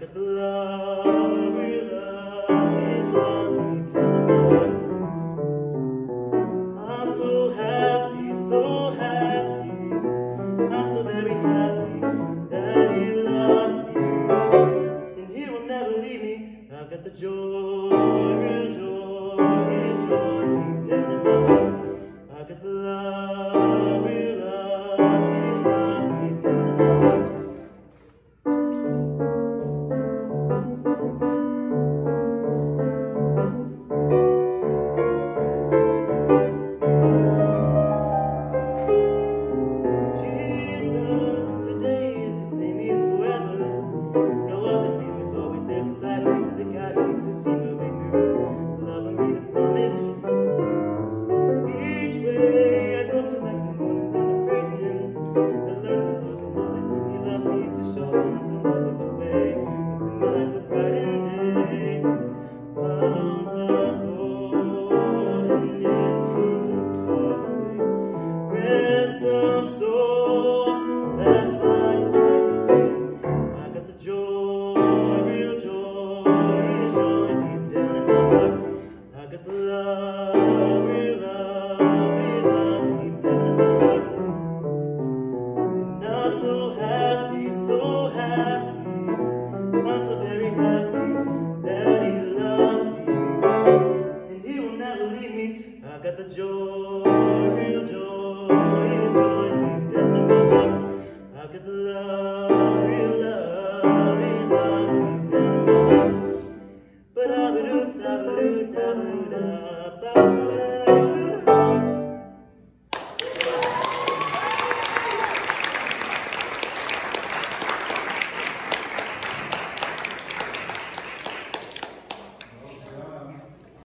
got the love, real love is locked deep down in my heart. I'm so happy, so happy. I'm so very happy that he loves me, and he will never leave me. I've got the joy, real joy, his joy deep down in my heart. I've got the love, real love, his love deep down in my heart. To guide me, to see my way through, loving me the promise true. Each way I go to like the morning and I praise him. I learn to love him always, and he loves me to show him when I look away. Within my life a brightened day, found a gold in his kingdom far away. Ransom soul, that's why I can say I got the joy, real joy. I got the love, real love is locked deep down in my heart. And I'm so happy, so happy. I'm so very happy.